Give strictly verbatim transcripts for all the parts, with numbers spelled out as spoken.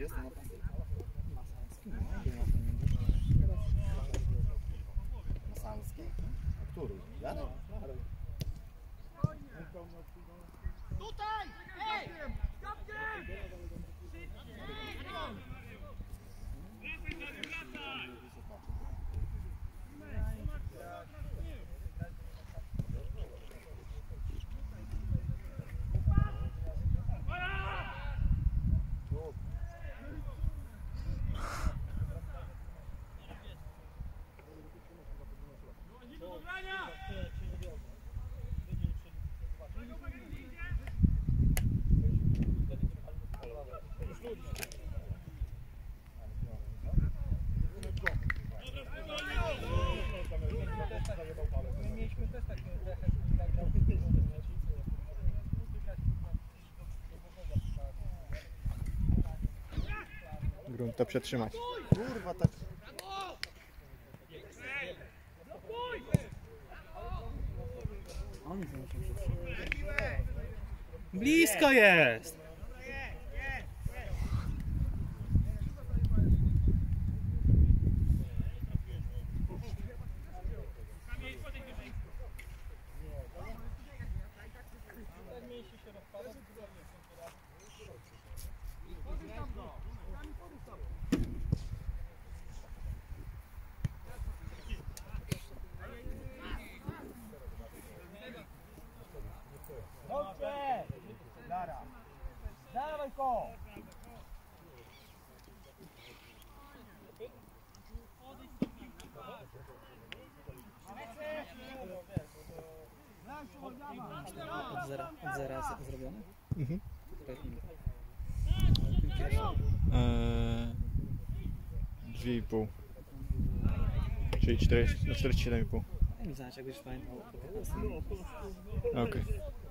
jest na pasy? Masalski? A który? Ja? Tutaj! Ej! Kapcie! Grunt to przetrzymać. Kurwa tak. Blisko jest! Dobrze! Lara! Dawaj go! Od zera, od zera zrobione? Mhm. Eee, Dwie i pół. Czyli czterdzieści siedem i pół. nie mi znać, jakbyś pamiętał. Okej. Okay.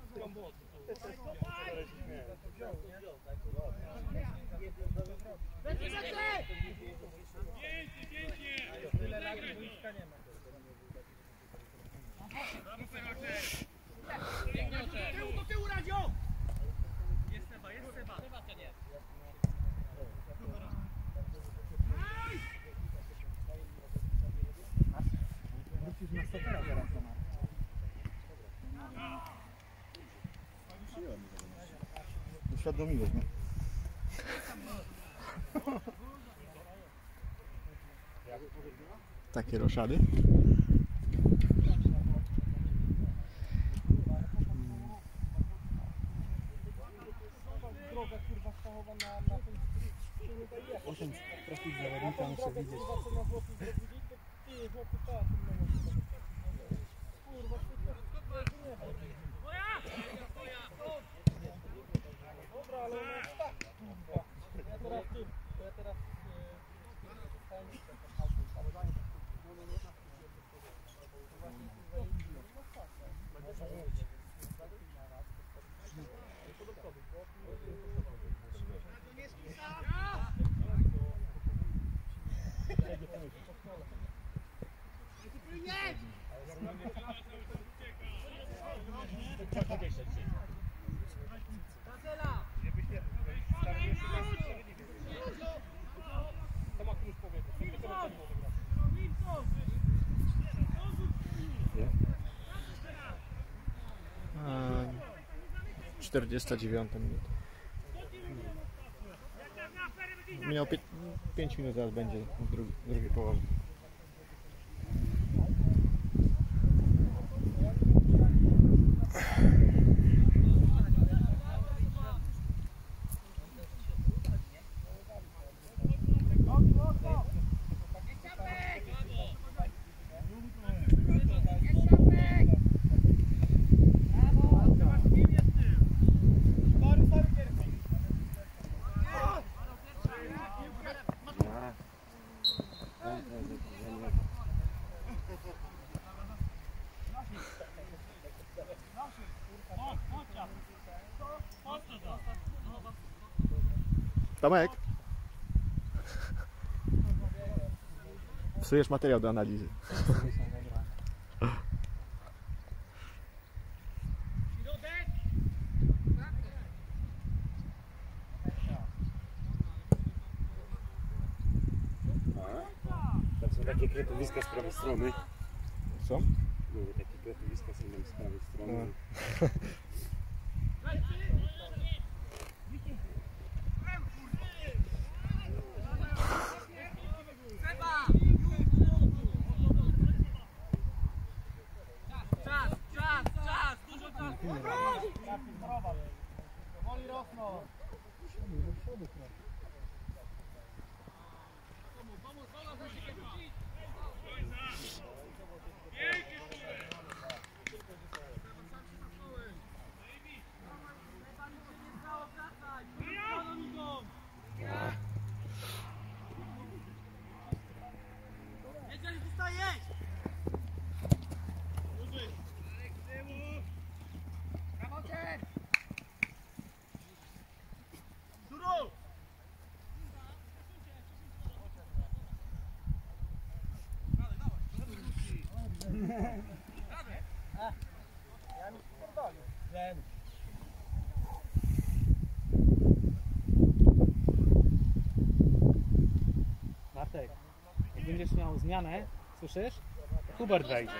Tyłu do tyłu, Radzio! Jest Seba, jest Seba. Seba to nie. Wrócisz na stopera teraz do nas. Uświadomiłeś mnie. Takie roszady. Droga kurwa stachowa na, na tym Potem trafić zawodnika, muszę widzieć. Kurwa, dobra, ale ona jest tak. Ja teraz tym, ja teraz czterdziesta dziewiąta minuta. Minął pięć minut, zaraz będzie w drugi, drugiej połowie. Tomek! Psujesz materiał do analizy. takie kretowiska z prawej strony. Co? Były takie kretowiska są tam z prawej strony. Czas, czas, czas, dużo czasu. Woli rosną. Pomóż, pomóż, musi się rzucić. Jedziesz, zostajesz! Kamocie! Duro! Bartek, jak będziesz miał zmianę, słyszysz? To Hubert wejdzie.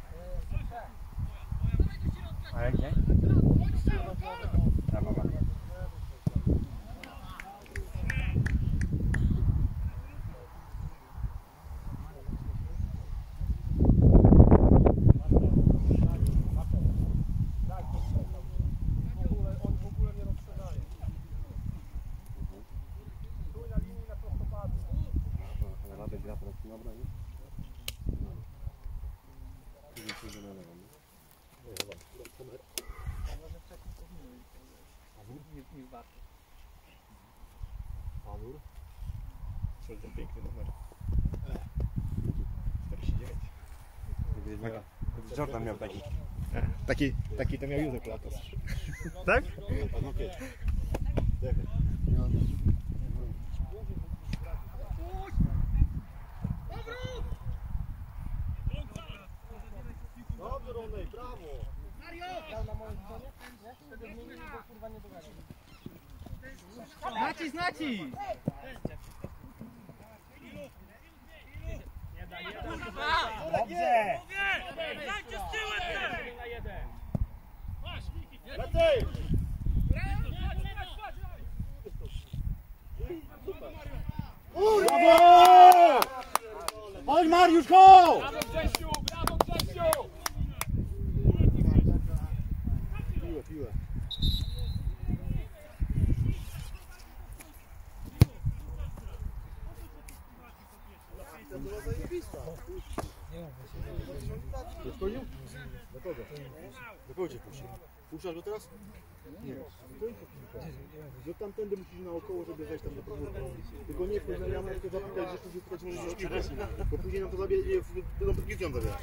A jak nie? Brawo, brawo. Radek gra teraz na obronie. Niż Bartek. Pawór. Co ten piękny numer? czterdzieści dziewięć. Jordan miał taki. Taki, taki to miał Józef Latos. Tak? Dobrze, Ronej, brawo! Nacisz, nacisz! Dobrze! Dajcie z tyłem! Lecej! Brawo! Chodź Mariusz, chodź! Brawo Grzesiu! Brawo Grzesiu! Piłę, piłę. To była zajebista. Jest koniu? Do kogo? Do kogo cię puści? Puszczasz go teraz? Nie. Że tamtędy musisz naokoło, żeby wejść tam do podwórka. Tylko nie wchodź na jamę, tylko zapytaj, że później tutaj możesz odczytać, bo później nam to zabierze, będą podgryzją zabierać.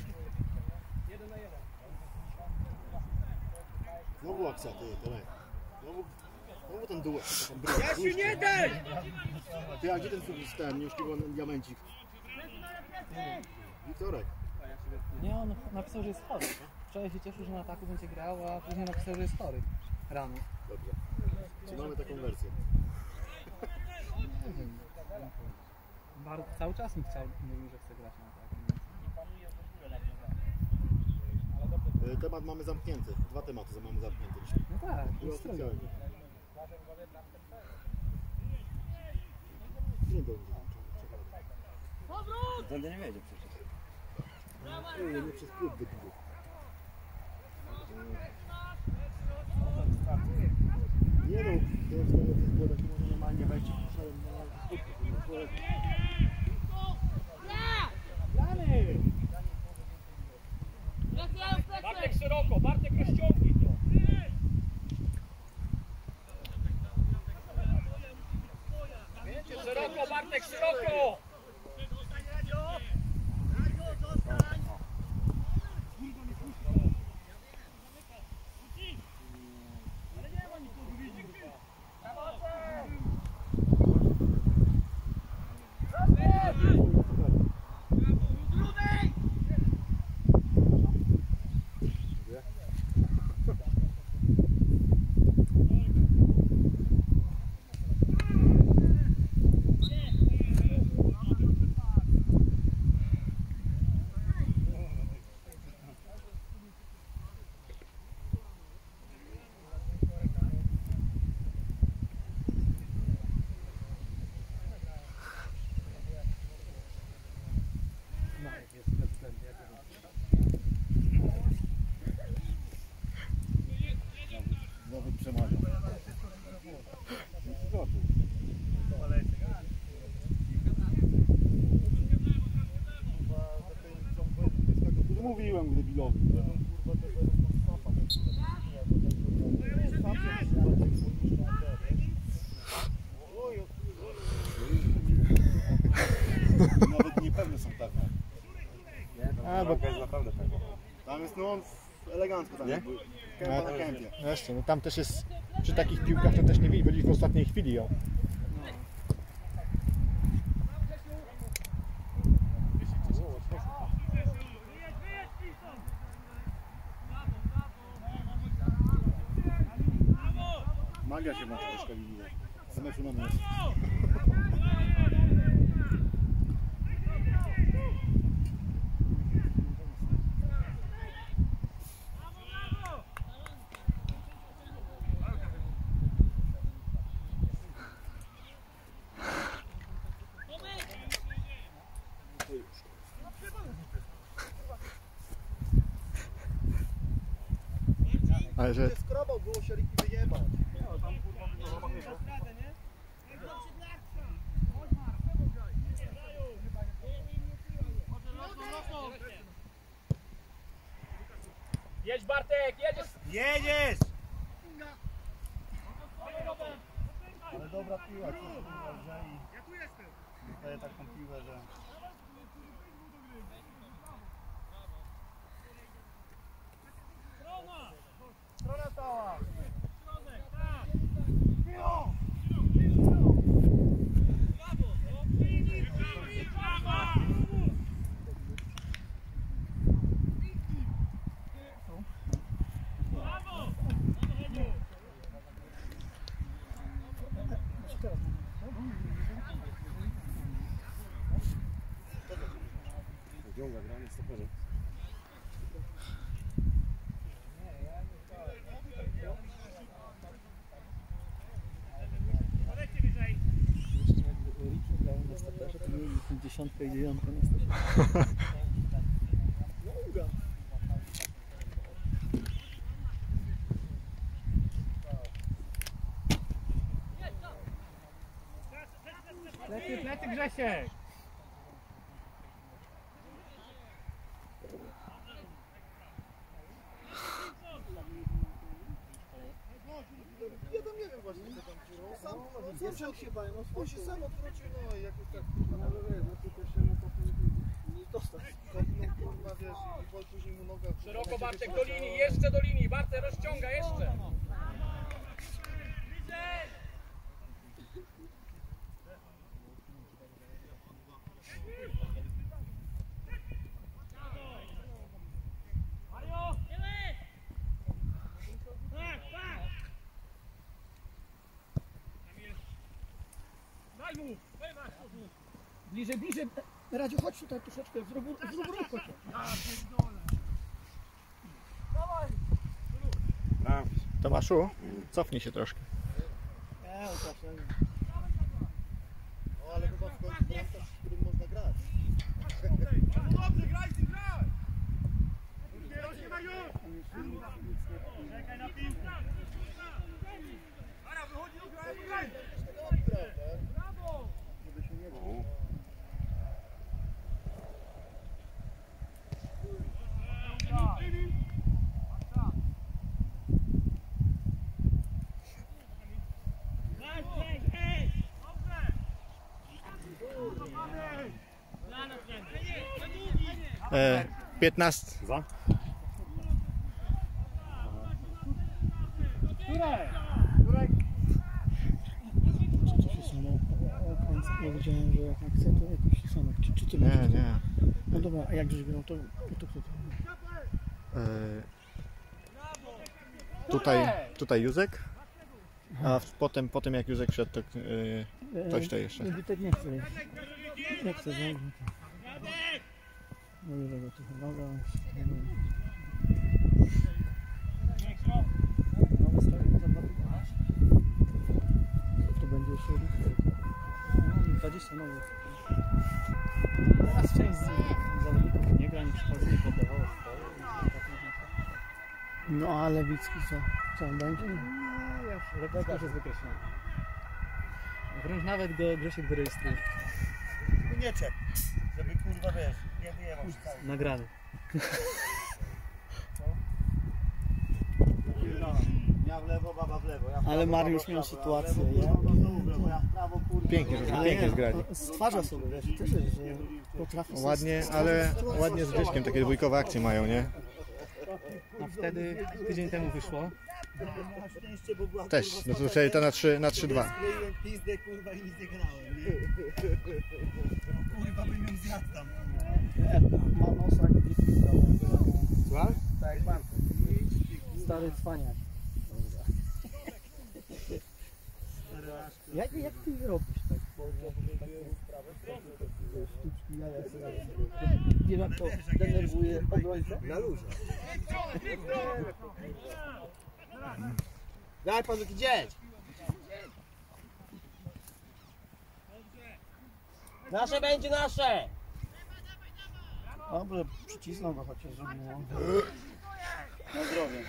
Znowu akcja, ty, Tomek. Znowu, znowu ten duet. Jasiu, nie daj! Ty, a gdzie ten ten nieoszkiwany diamencik? Wiktorek. Nie, on napisał, że jest chory. Wczoraj się cieszył, że na ataku będzie grał, a później napisał, że jest chory. Rano. Dobrze. Czy mamy taką wersję? Nie wiem. Bardzo, cały czas nie chciał, mówił, że chce grać na ataku. E, Temat mamy zamknięty. Dwa tematy mamy zamknięte dzisiaj. No tak, I jest trudno. oficjalnie. Nie dobrze. Tędy nie wiedzie przecież. Ej, nie przez klub wybił. Nie no, to jest to było taki może normalnie wejść i puszczałem na skutku. Bartek szeroko, Bartek rozciągnij to! Szeroko, Bartek, szeroko! mówiłem debilowi. Nawet niepewne są tak. A, bo To jest naprawdę pewne. Tam jest no elegancko tam Nie? jakby. Kępa na kępie. Wreszcie, no tam też jest, przy takich piłkach to też nie widzi, chodzi w ostatniej chwili ją. Magia się włącza troszkę widzi. Z meczu na mecz. Ale że Skrobał, było się Riki wyjebać. Jedź Bartek, jedziesz! Jedziesz! Ale dobra piła, co kurwa, że i daje taką piłę, że... Strona cała! Wyciąga granie stoperze. Jeszcze jakby Ricky grał na stoperze, to mieli dziesiątkę i dziewiątkę na stoperze. Plecy, plecy Grzesiek! Ja tam nie wiem właśnie co tam było. Sam, sam, sam się bałem, on się sam odwrócił, no i jakoś tak kurwa, no wiesz, no tylko się mu potem nie dostać. No kurwa wiesz, i później mu noga... Szeroko Bartek do linii, jeszcze do linii, Bartek rozciąga, jeszcze! Bliżej, bliżej. Radziu, chodź tutaj troszeczkę, zrób, zrób ruch chociaż. Brawo. Tomaszu, cofnij się troszkę. Nie, czasem. No ale chyba w końcu bramka, z którym można grać. Dobrze, grajcie, graj! Czekaj na piłkę! Ara, wychodzi, graj, graj! Brawo! Żeby się nie bał. O. E, piętnaście. Za? Ja wiedziałem, że jak chcę, to jakoś samek. Czy, czy ty Nie, masz? nie. No dobra, a jak żeś grał, to, to kto to? E, tutaj, tutaj Józek, a w, potem, potem jak Józek wszedł, to e, ktoś to jeszcze. Witek nie chce. Nie chce, że... No i tego tu chyba. No wystarczy za dwa tygodnie. To będzie jeszcze no, dwadzieścia nowych. Teraz część z zawodników nie gra, nie przychodzi, nie poddawało swoje. No a Lewicki co? Co on będzie? No już, Lewicki już jest wykreślony. Wręcz nawet go Grzesiek wyrejestruje. Nie czep, żeby kurwa wiesz, nie wyjebał się cały. Nagrany. Ja w lewo, baba w lewo. Ja w Ale prawo, Mariusz baba miał w prawo. sytuację, Ja w lewo, ja- kurwa, baba w lewo, ja w prawo, kurwa. Pięknie, że Ale pięknie nie, zgrali. no, stwarza sobie, wiesz, też jest, że potrafi sobie Ładnie, stworzyć ale sytuację. ładnie z Grześkiem takie dwójkowe akcje mają, nie? A wtedy tydzień temu wyszło. Na szczęście, bo była, Też, kurwa, no to słyszeli to na trzy na trzy dwa. skleiłem pizdę, kurwa, i nic nie grałem, nie? Kurwa, bym ją zjadł tam. Nie, ma nosa jak dziki. Słuchaj? Tak jak Bartek. Stary cwaniak. Jak, jak ty robisz tak? Sztuczki jaja sobie. Wiesz jak to denerwuje obrońcę? Na luzie. Daj pan taki dzień. Nasze będzie nasze. Dobrze, przycisnął go chociaż, żeby nie. Na zdrowie.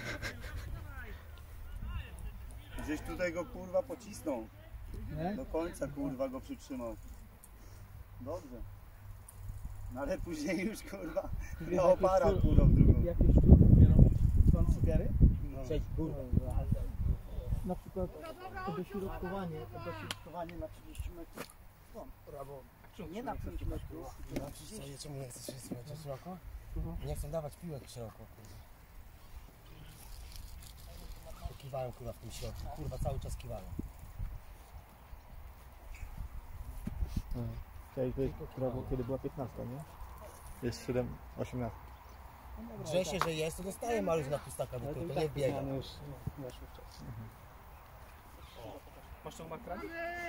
Gdzieś tutaj go kurwa pocisnął. Nie? Do końca kurwa go przytrzymał. Dobrze. No ale później już kurwa miał opara kurwa w drugą. Jakie sztuki umie robić? Pan cygary? Cześć kurwa. Na przykład to dośrodkowanie, to dośrodkowanie na trzydzieści metrów. No, prawo. Nie na pięć metrów. No przecież czemu nie chcesz trzymać szeroko? Nie chcę dawać piłek szeroko, kurwa. To kiwałem kurwa w tym środku, kurwa cały czas kiwałem. Chciałeś wiedzieć, która była, kiedy była piętnasta, nie? Jest siedem, osiemnaście. Drze się, że jest, to dostaję maluch na pustaka, bo tylko nie wbiega. No już weszło w czas. Masz tą makrami?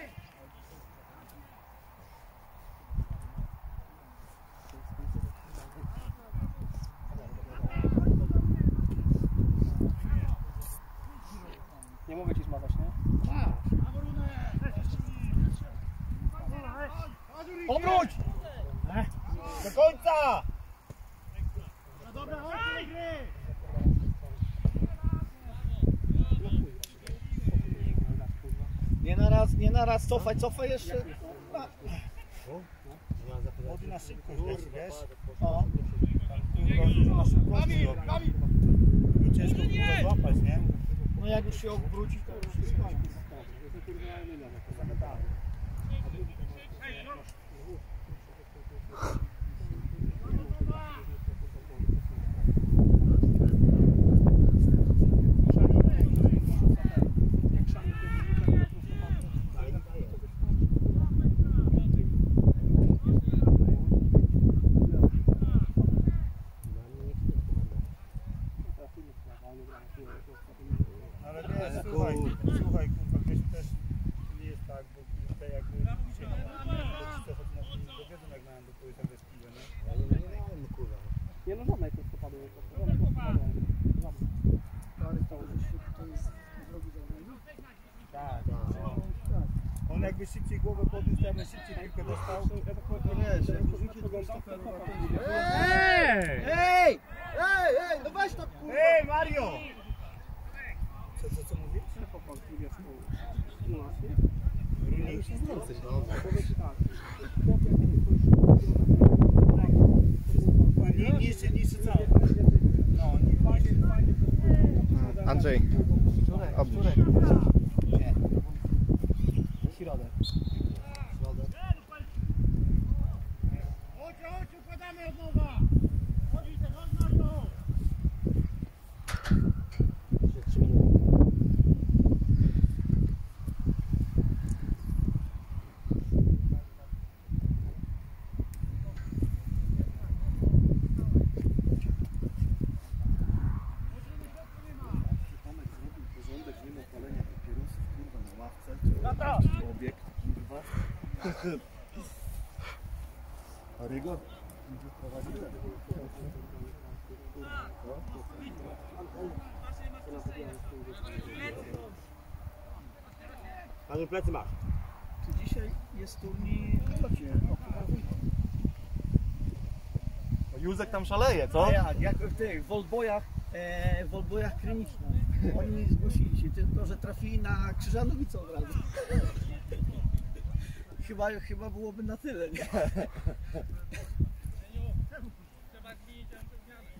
Nie mogę ci zmawiać, nie? Obróć! Do końca! Nie na raz, nie na raz, cofaj, cofaj jeszcze. Młody na szybkość leci, wiesz? O, Na szybkości robi. I ciężko kurwa złapać, nie? no jak już się obróci, to już jest koniec. Ale wiesz, słuchaj, słuchaj kurwa, wiesz też nie jest tak, bo tutaj jakby się rodzice choć na mnie dowiedzą jak mają do kogoś tak piłę, nie? Ja nie, nie miałem kurwa. Nie no, żadnej prostopadły. Żadnej prostopadły. Żadnej. Ale to już się tutaj zrobi za Tak, tak. On jakby szybciej głowę podniósł, to ja bym szybciej piłkę dostał. To wiesz, jak rzuci do stoperu, Ej! Ej! Ej, ej, no weź tam kurwa! Ej, Mario! Co, co, co mówisz? Nie, niższy, niższy cały. No, nie fajnie, fajnie. Andrzej, obróć. Nie. Środek. Chodź, chodź, układamy od nowa! Chodź, chodź, chodź, chodź! Jeszcze trzy minuty. Porządek, nie ma palenia papierosów, kurwa, na ławce. Obiekt, kurwa. A Rygo? Panu plecy masz. Czy dzisiaj jest turniej w Locie? Józek tam szaleje, co? A jak, jak w tych Voltbojach, e, Voltbojach Krynicznych. Oni zgłosili się, tylko że trafili na Krzyżanowicę od razu. Chyba, chyba byłoby na tyle, nie? Trzeba zmienić tę zmianę.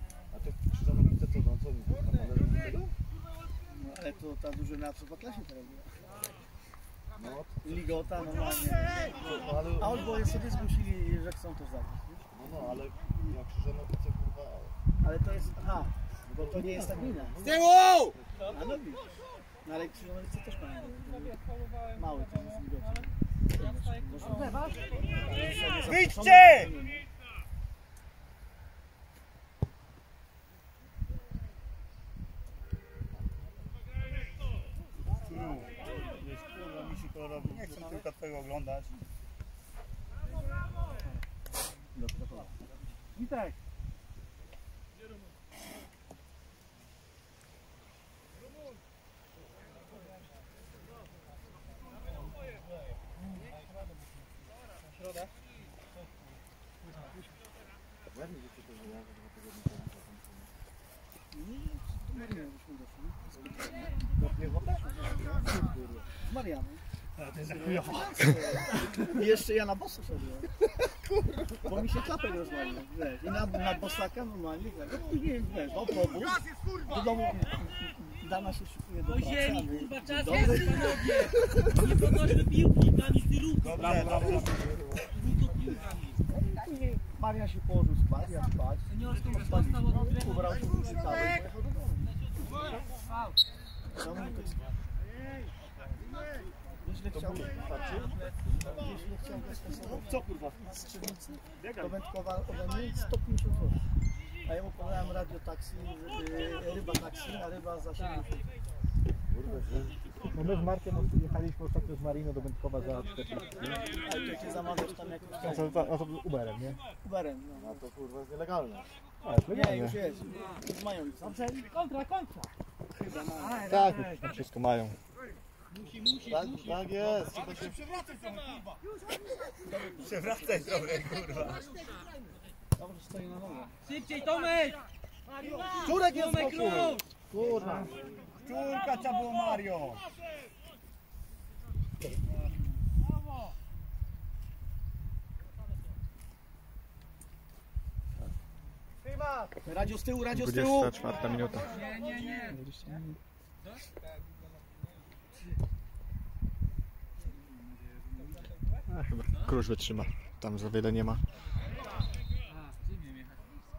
to Krzyżanowice co, no co oni kurwa, należą do tego? No, ale to ta drużyna co w Atlasie teraz była. No, Ligota normalnie. no ale, A odboje sobie zmusili, że chcą to zagrać. no, no, ale jak Krzyżanowice kurwa... Ale to jest, aha, bo to nie jest ta gmina. Z tyłu! A no widzisz. No ale Krzyżanowice też mają. Mały to jest Ligota. Wyjdźcie! Nie chcę tylko twojego oglądać. Witek! Z Marianą. I jeszcze ja na bosu szedłem. Bo mi się klapek rozwalił, wiesz. I na, na bosaka normalnie, tak. No później, wiesz, autobus, do domu, dama się szykuje do Do pracy. ziemi, a my- kurwa, czas Dobry. jest, panowie! Nie podnośmy piłki, dani stylu. Dobra, dobra. Później Maria się położył spać, ja spać. Seniorską Odpalił, dostał od drzewa. ubrał się w ciekawe i pojechał do domu. No, mówię, Jeśli chciałby, jeśli chciałby stosować Co kurwa? strzelnicy, to Wędkowa ode mnie sto pięćdziesiąt złotych. A ja mu podałem radio taksi, y, ryba taksi, a ryba za siedemdziesiąt. No my z Markiem jechaliśmy ostatnio z Marino do Wędkowa za czterdzieści. Ale to cię zamawiasz tam jakąś No to, no to Uberem, nie? Uberem, no. No to kurwa jest nielegalne. A, jest Nie, już jest. Już mają licencję. Kontra, kontra. Chyba mają. Tak, już wszystko mają. Tak, tak jest. Trzeba się... Przewracaj trochę, kurwa. Dobrze stoi na nogach. Szybciej, Tomek! Czurek jest Tomek, spokój! rusz! Kurwa. Czurka trzeba było Mario. Radio z tyłu, radio z tyłu. dwudziesta czwarta minuta. Nie, nie, nie. A, chyba Krusz wytrzyma. Tam za wiele nie ma. A, gdzie miałem jechać?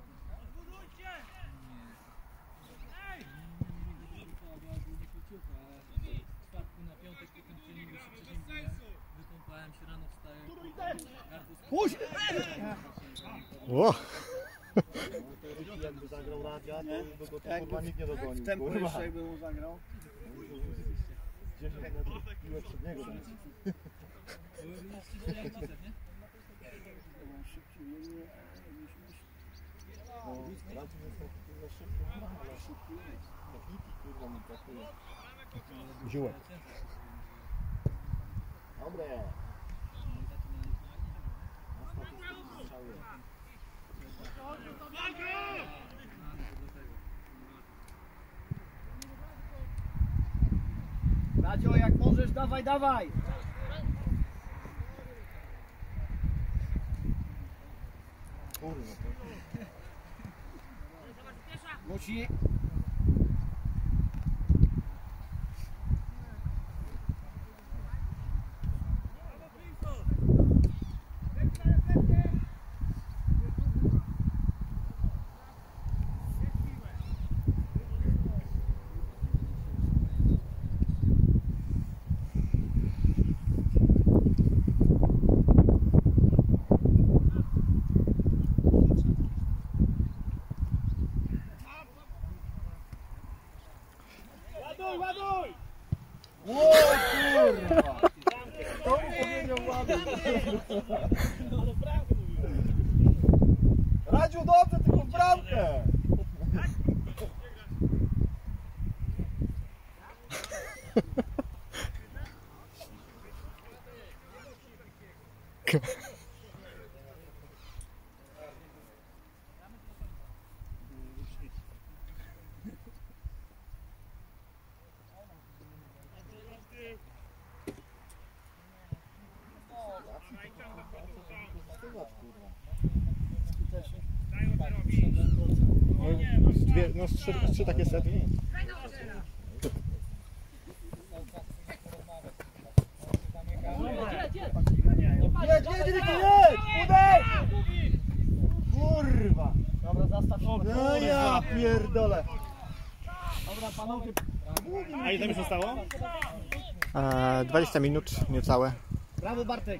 czwartku na piątek po tym treningu się przeziębiłem. Wykąpałem się, rano wstaję. Puść! O! Jakby zagrał radia, Nie? to by go to Jakby kurwa nikt nie dogonił. W tempo Kurwa. jeszcze jakby mu zagrał. dziesięć metrów piłę przed niego. Szybciej biegnie niż myśli. No, raczej jest taki kurwa szybko, ale szybki jest. Techniki kurwa mi brakuje. Ziółek. Dobre. Radio, jak możesz, dawaj, dawaj! Kurwa. Musi. Ładuj, ładuj! Ło kurwa! To mu powiedział ładnie. Radziu, dobrze, tylko w bramkę! Skutecznie. No, z dwie, no z trzy, z trzy takie sety. Jedź, jedź, jedź, jedź! Uderz! Kurwa! Dobra, zastaw się. No ja pierdolę! Dobra, panowie. A ile tam już zostało? E, dwadzieścia minut, niecałe. Brawo, Bartek.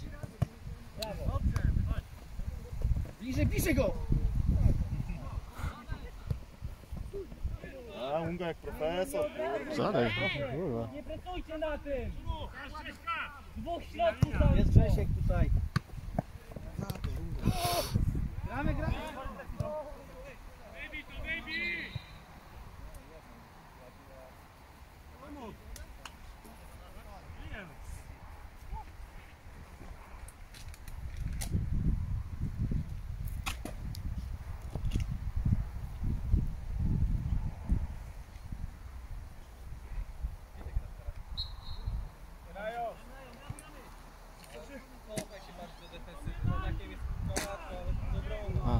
Bliżej, bliżej go. A, Unga jak profesor, kurwa. Zadaj, kurwa. Nie pracujcie na tym! Dwóch środków tam! Jest Grzesiek tutaj. Gramy, gramy. Baby to baby! A.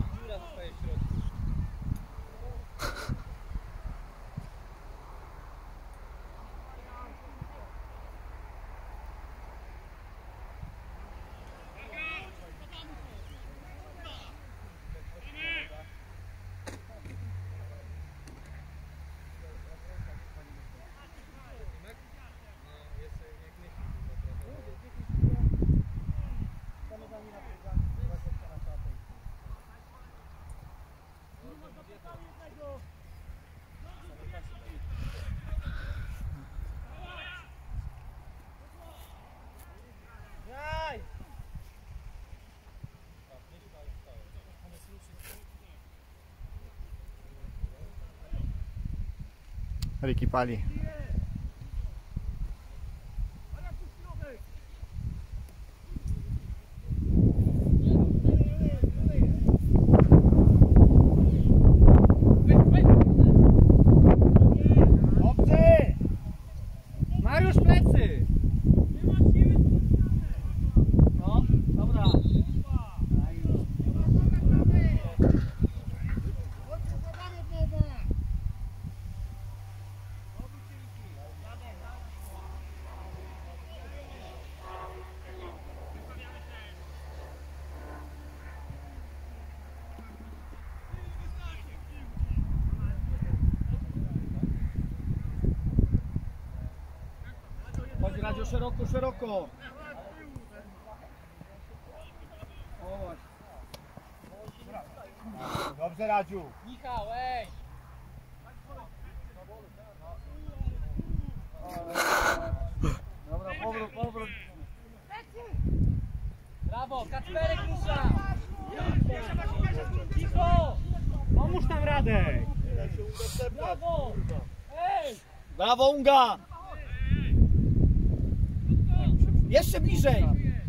Ricky pali. Dobrze! Mariusz, plecy. No, dobra. Chodź, Radziu, szeroko, szeroko. O, właśnie. Dobrze, Radziu. Michał, ej! Dobra, powrót, powrót. Brawo, Kacperek rusza! Cicho! Pomóż nam, Radek! Brawo! Ej! Brawo, Unga. Jeszcze bliżej.